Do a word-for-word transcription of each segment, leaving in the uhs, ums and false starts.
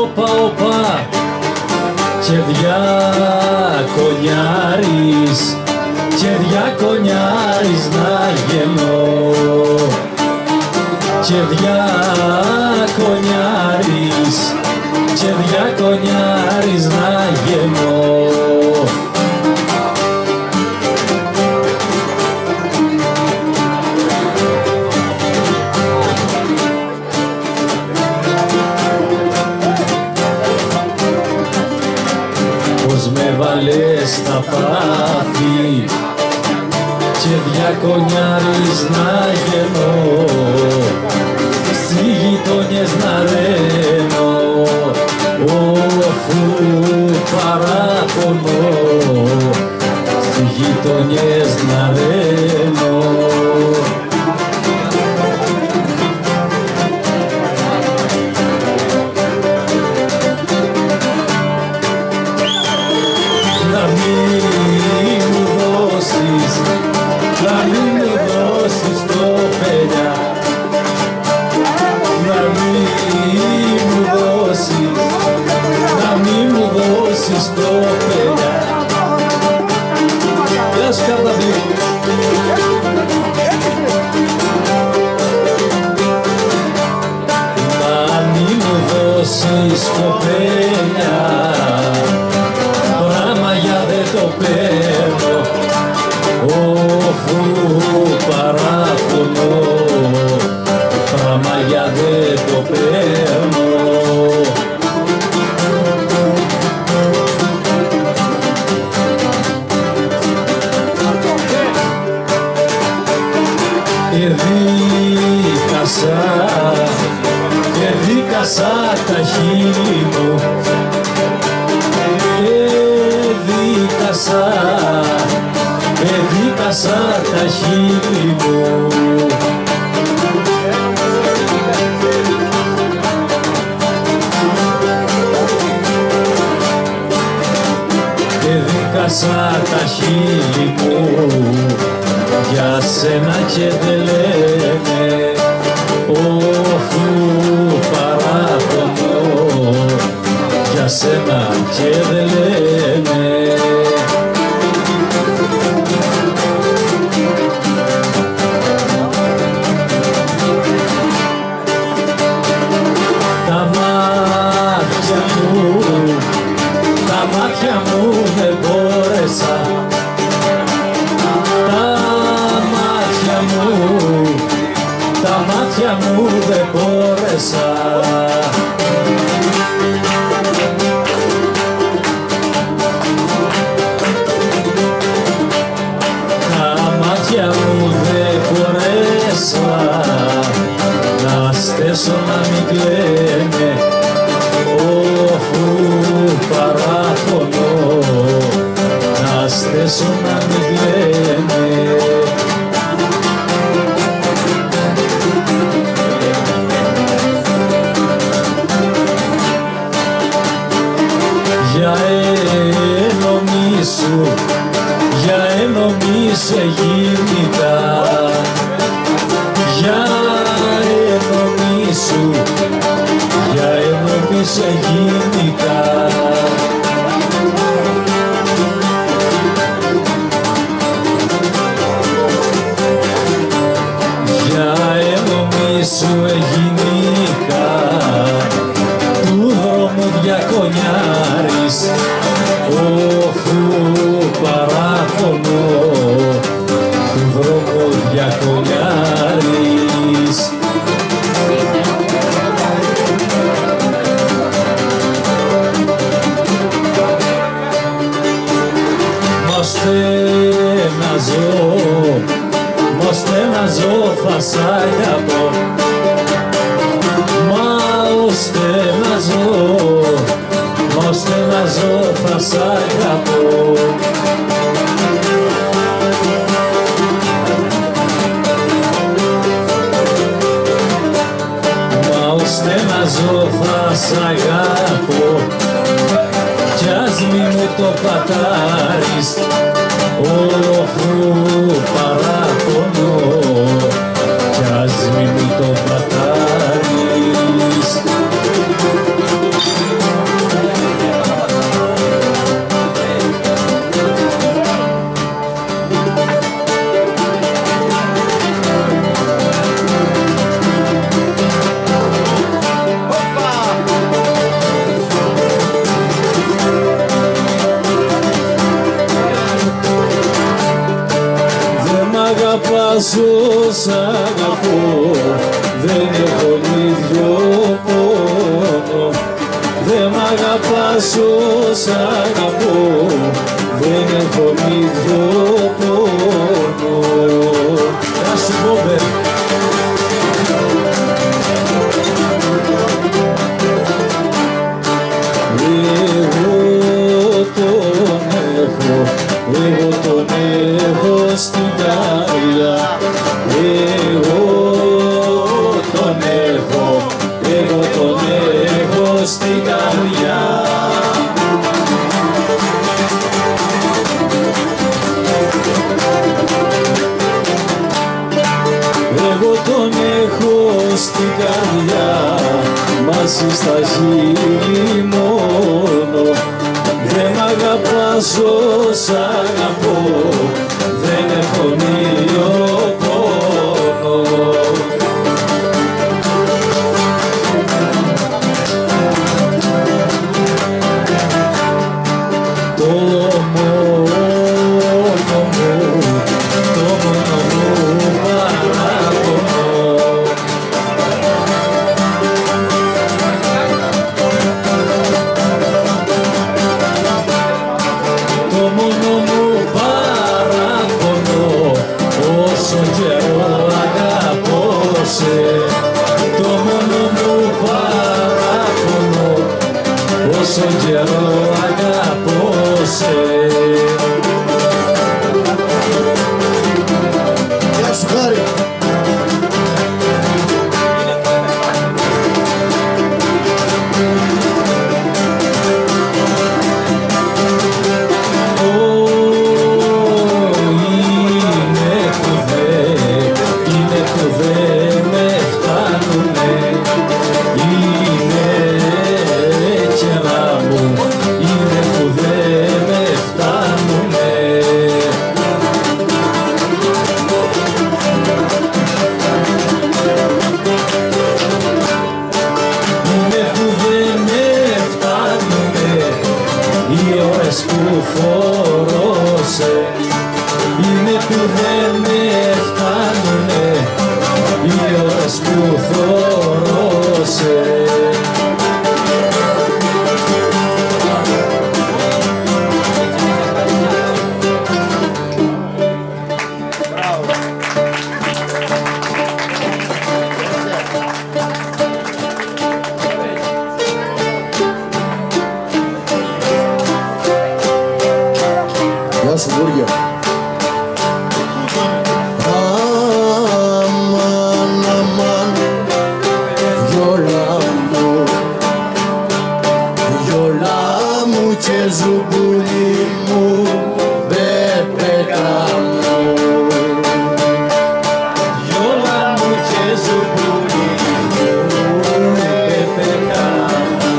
όπα, όπα και διακονιάρης, και διακονιάρης να γεννώ, και διακονιάρης, και διακονιάρης να γεννώ. Πως με βάλες στα πάθη και διακονιάρης να γεννώ, στις γειτονιές να ραίνω, αφού παραπονώ, στις γειτονιές να ραίνω. Να μην μου δώσεις, να μην μου δώσεις το παιδιά, να μην μου δώσεις, να μην μου δώσεις το παιδιά. Γεια σου Καρταβλή. Να μην μου δώσεις κοπέλια, πράμα για δε το παίρνω, αφού παραπονώ, πράμα για δε το παίρνω. Εδίκασα, εδίκασα τα χείλη μου, εδίκασα, εδίκασα τα χείλη μου. Εδίκασα τα χείλη μου, για σένα και δεν λένε, αφού παραπονώ, για σένα και δεν λένε. Τα μάτια μου, τα μάτια μου δεν μπόρεσα, τα μάτια μου δεν μπόρεσα. Τα μάτια μου δεν μπόρεσα να στέσω να μην κλαίνε, αφού παραπονώ, να στέσω να μην κλαίνε. Για ένωμη σου, για ένωμη σε γυναίκα, για ένωμη σου, για ένωμη σε γυναίκα. Για ένωμη σου γυναίκα, του δρόμου διακονιάρης, αφού παραπονώ, του δρόμου διακονιάρης. Μώστε να ζω, μώστε να ζω θα σ' αγαπώ, μα ώστε να ζω, ώστε να ζω θα σ' αγαπώ. Μα ώστε να ζω θα σ' αγαπώ, κι ας μη μου το πατάρεις, αφού παραπονώ, κι ας μη μου το πατάρεις. αγαπάσω, σ' αγαπώ, δεν έχω ίδιο πόνο. Δε μ' αγαπάσω, σ' αγαπώ, δεν έχω ίδιο πόνο. Να σου πω, μπε. Εγώ τον έχω στην καρδιά, εγώ τον έχω, εγώ τον έχω στην καρδιά. Εγώ τον έχω στην καρδιά, μαζί στα χείλη μόνο. Δεν μ' αγαπάσω, σ' αγαπώ, δεν έχω νύο πόνο. Το μόνο μου, το μόνο μου παράπονο. Το μόνο μου παράπονο, όσο καιρό αγαπώ σε. Το μόνο μου παράπονο, όσο καιρό αγαπώ σε. Γεια σου Χάρη. Είναι που δεν με φτάνουνε οι ώρες που θωρώσαι. Γεια σου Βούρια. Αμάν, αμάν, γιόλα μου, γιόλα μου και ζουμπούλι μου, μπεπέκα μου. Γιόλα μου και ζουμπούλι μου, μπεπέκα μου.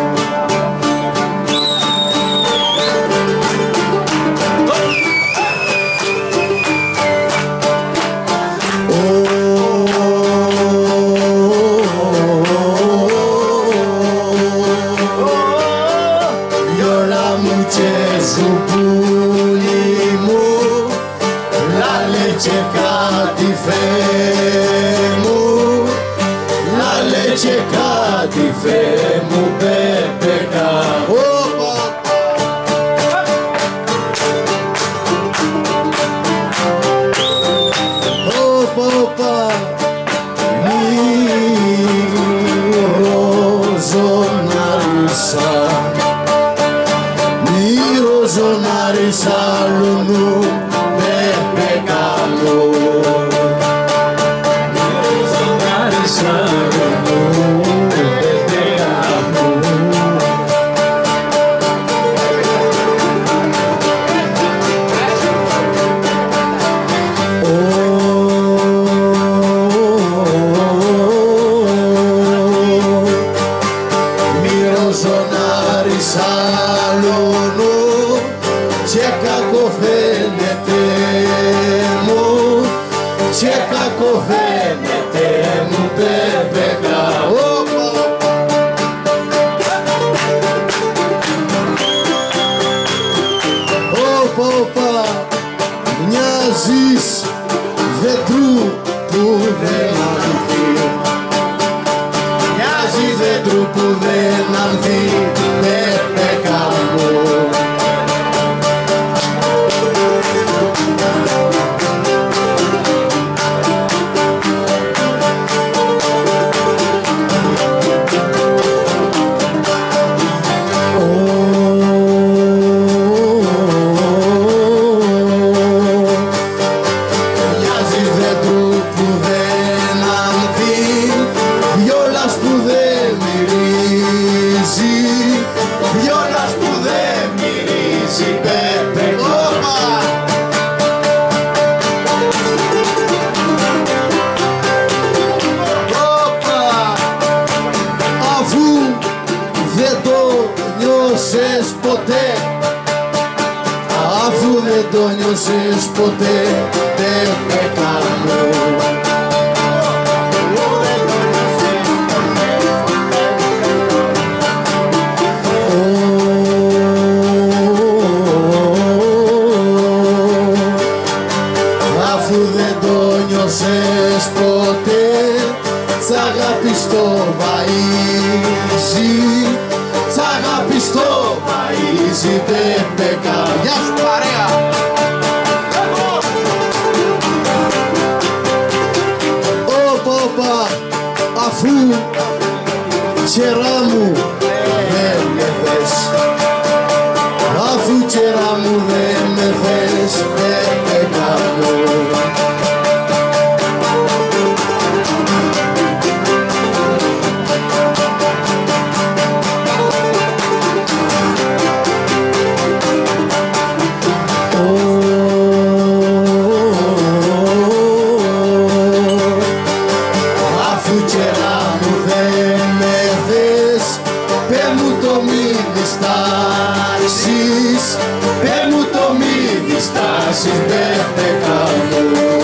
Ζουμπούλι μου, λάλε και κάτι Θεέ μου, λάλε και κάτι Θεέ μου, μπεπέκα. Όπα, όπα, μη ροζονάρισα, ζωνάρισα λουνού, μπεπέκα μου. Ζωνάρισα λουνού, μπεπέκα μου. Μυροζωνάρισα λουνού, και κακοφαίνεται μου, νιώσες ποτέ, αφού δεν το νιώσες ποτέ, Ρεμπέκα μου. Αφού δεν το νιώσες ποτέ, τ' αγάπη στο βαΐζι, τ' αγάπη στο βαΐζι, Ρεμπέκα. Γεια σου παρέα! Όπα, όπα, αφού τσερά μου δεν με θες, αφού τσερά μου δεν με θες, Ρεμπέκα μου. Ρεμπέκα μου.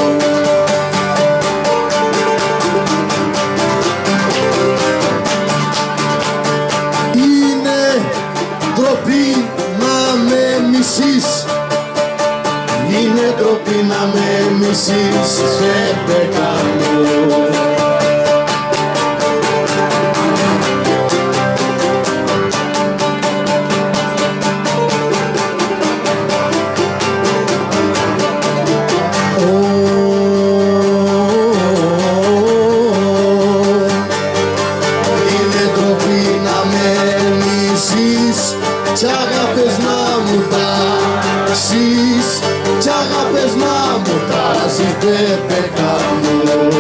Είναι ντροπή να με μισείς, είναι ντροπή να με μισείς, Ρεμπέκα μου. Κι αγάπες να μου τάσεις, κι αγάπες να μου τάσεις, Ρεμπέκα μου.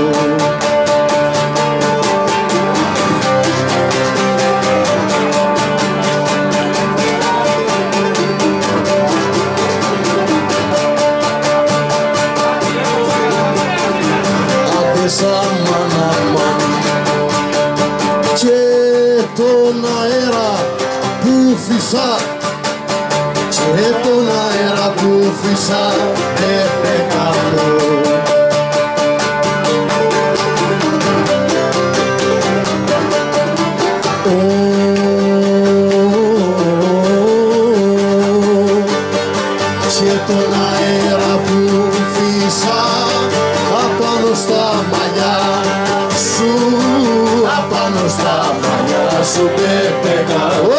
Άπεσα μάνα μάνα και τον αέρα που φύσα, και τον αέρα που φύσα, Ρεμπέκα μου. Και τον αέρα που φύσα, απάνω στα μαλλιά σου, απάνω στα μαλλιά σου, Ρεμπέκα μου.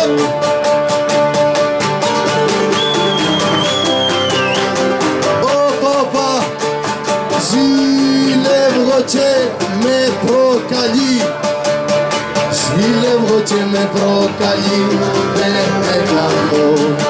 Ζηλεύω και με προκαλεί, ζηλεύω και με προκαλεί, Ρεμπέκα μου.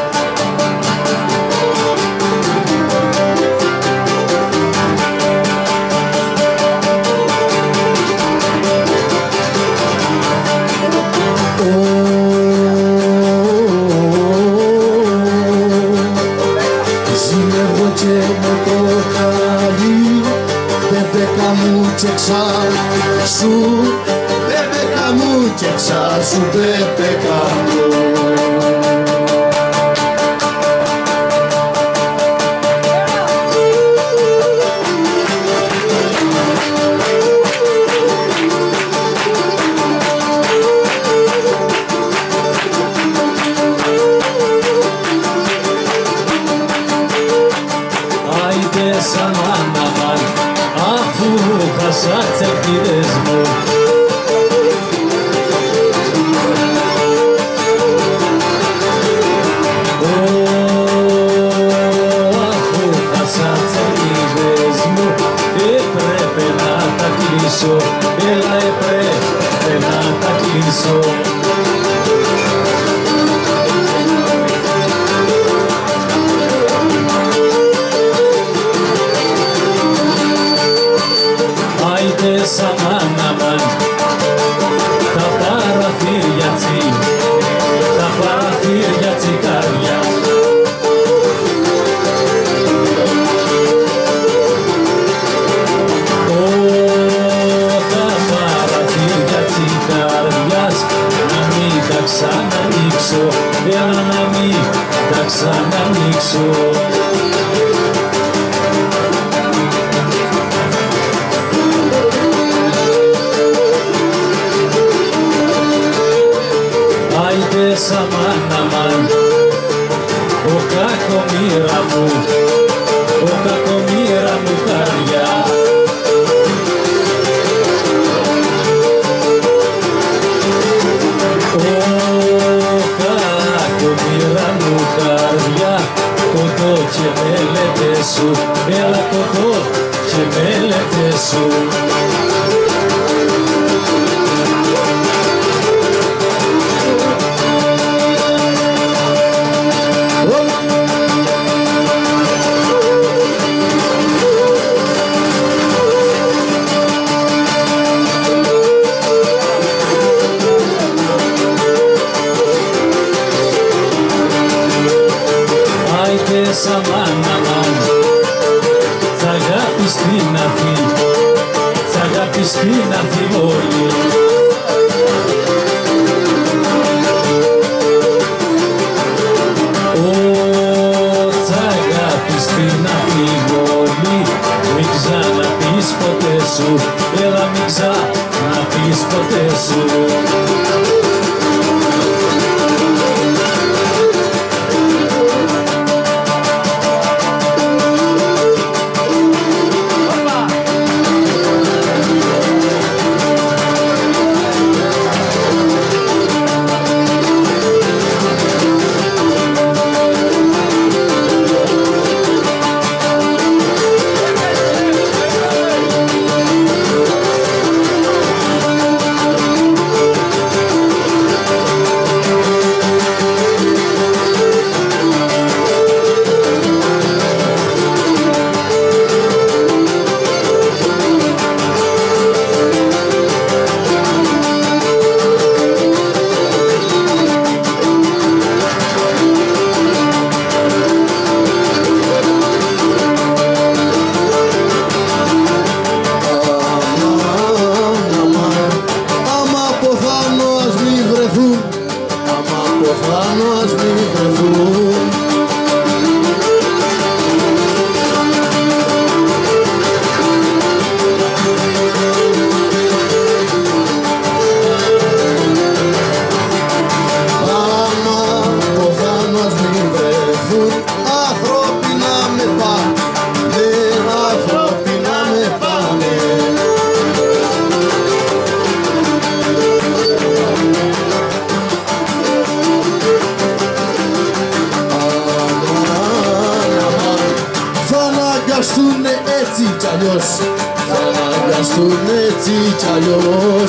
Ζηλεύω και με προκαλεί, Ρεμπέκα μου, και εξάσου, Ρεμπέκα μου, και εξάσου, Ρεμπέκα μου. Άιντε σαν άναβαν, αφού χάσα τις ελπίδες μου. ξανανοίξω, έλα να μην τα ξανανοίξω. Άιντες αμάν αμάν, ο κακομοίρα μου, ο κακομοίρα μου καρδιά. Κοντό και μέλετες σου, έλα κοντό και μέλετες σου. Αμάν, αμάν, τ' αγάπη να φύγει, τ' αγάπη να φύγει όλοι. Ω, τ' αγάπη να φύγει όλοι, μην ξαναπείς ποτέ σου, έλα μην ξαναπείς ποτέ σου. Θα αναγκαστούν έτσι κι αλλιώς.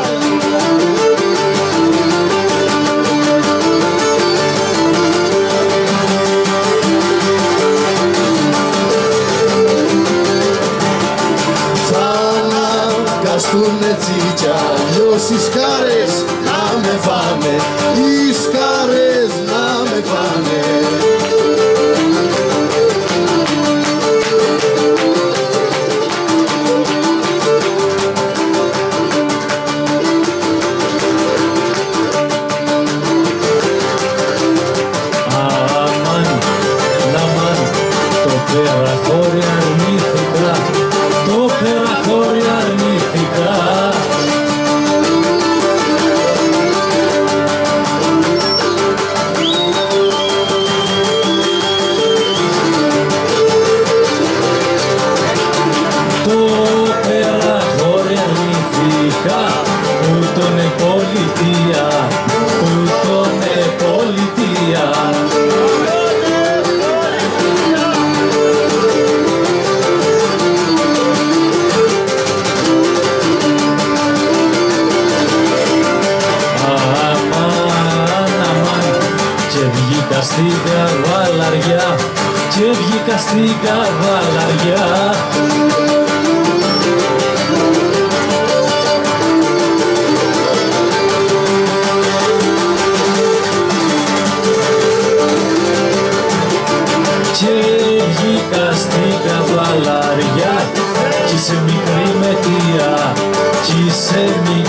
Θα αναγκαστούν έτσι κι αλλιώς οι σκάρες να με φάνε, οι σκάρες να με φάνε. Περαχώρη αρνήθηκα, το περαχώρη αρνήθηκα. Το περαχώρη αρνήθηκα, ούτωνε πολιτεία, ούτωνε πολιτεία. Βγήκα στην καβαλαριά και βγήκα στην καβαλαριά. Και βγήκα στην καβαλαριά κι είσαι μικρή μετία, κι είσαι μικρή